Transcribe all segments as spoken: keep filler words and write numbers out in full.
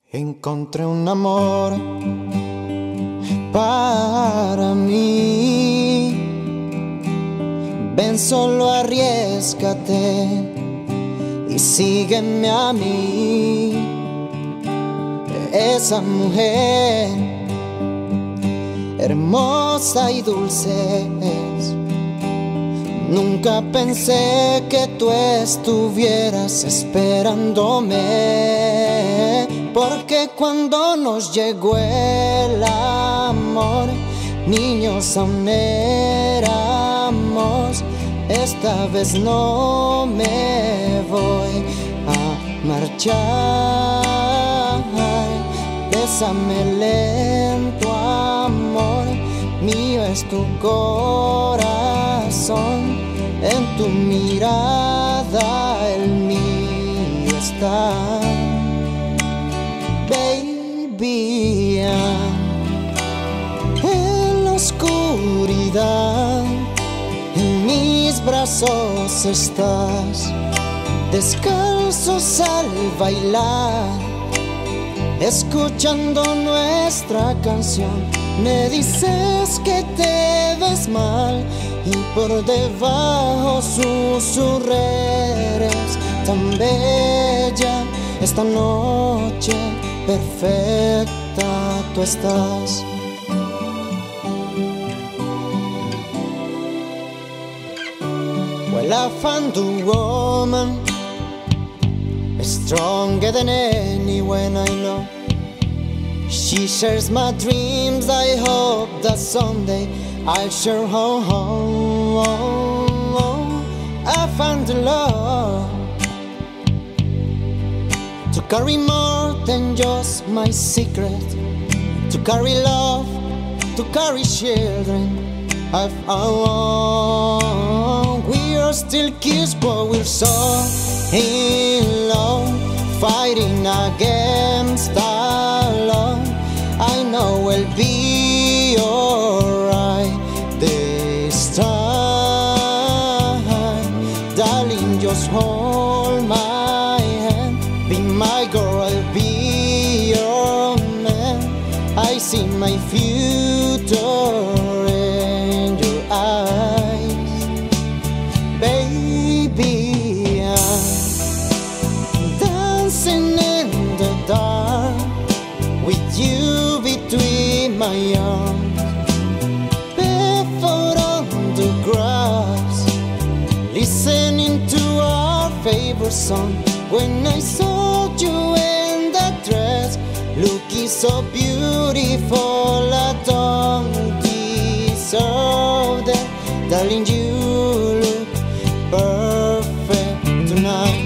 Encontré un amor para mí. Ven, solo arriésgate y sígueme a mí. Esa mujer hermosa y dulce es. Nunca pensé que tú estuvieras esperándome, porque cuando nos llegó el amor, niños aún éramos. Esta vez no me voy a marchar. Bésame lento, amor mío, es tu corazón. En tu mirada el mío está. Baby, en la oscuridad en mis brazos estás, descalzos al bailar, escuchando nuestra canción. Me dices que te ves mal y por debajo susurres. Tan bella esta noche, perfecta tú estás. Well, I found a woman stronger than anyone I know. She shares my dreams. I hope that someday I'll share her home. I found a love to carry more than just my secret, to carry love, to carry children of our own. We are still kids, but we're so in love, fighting against our love. I know we'll be alright this time. Darling, just hold my hand. Be my girl, I'll be your man. I see my future in your eyes. Baby, I'm dancing in the dark with you between my arms, barefoot on the grass, listening to our favorite song. When I saw you in that dress, looking so beautiful, I don't deserve that. Darling, you look perfect tonight.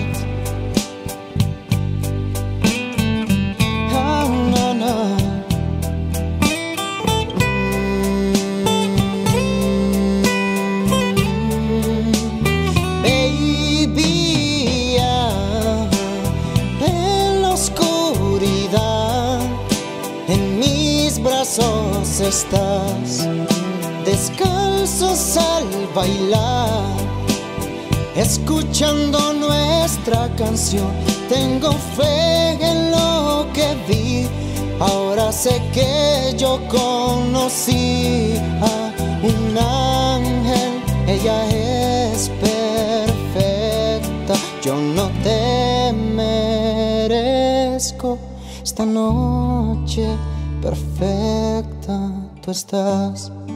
En mis brazos estás, descalzos al bailar, escuchando nuestra canción. Tengo fe en lo que vi. Ahora sé que yo conocí a un ángel. Ella es perfecta. Yo no te merezco. Esta noche perfecta tú estás.